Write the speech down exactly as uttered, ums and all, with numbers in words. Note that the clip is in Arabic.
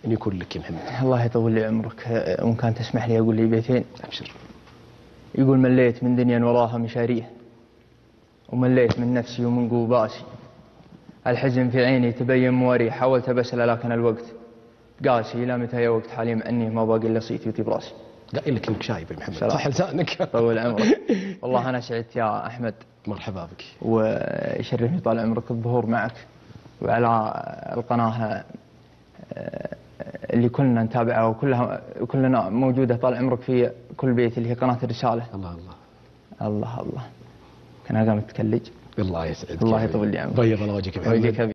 أن يكون لك يا محمد. الله يطول لي عمرك، وإن كان تسمح لي أقول لي بيتين. أبشر. يقول مليت من دنيا وراها مشاريه، ومليت من نفسي ومن قوباسي، الحزن في عيني تبين مواري، حاولت بسأل لكن الوقت قاسي، إلى متى يا وقت حالي معني ما باقي إلا صيتي وطيب راسي. قايل لك إنك شايب يا محمد، صح لسانك. طول عمرك. والله أنا سعدت يا أحمد. مرحبا بك. ويشرفني طال عمرك الظهور معك وعلى القناة اللي كلنا نتابعها وكلها كلنا موجودة طال عمرك في كل بيت، اللي هي قناة الرسالة. الله الله الله الله. كان قام تكلج. الله يسعدك. الله يطول لي عمرك. بيض الله وجهك يا محمد.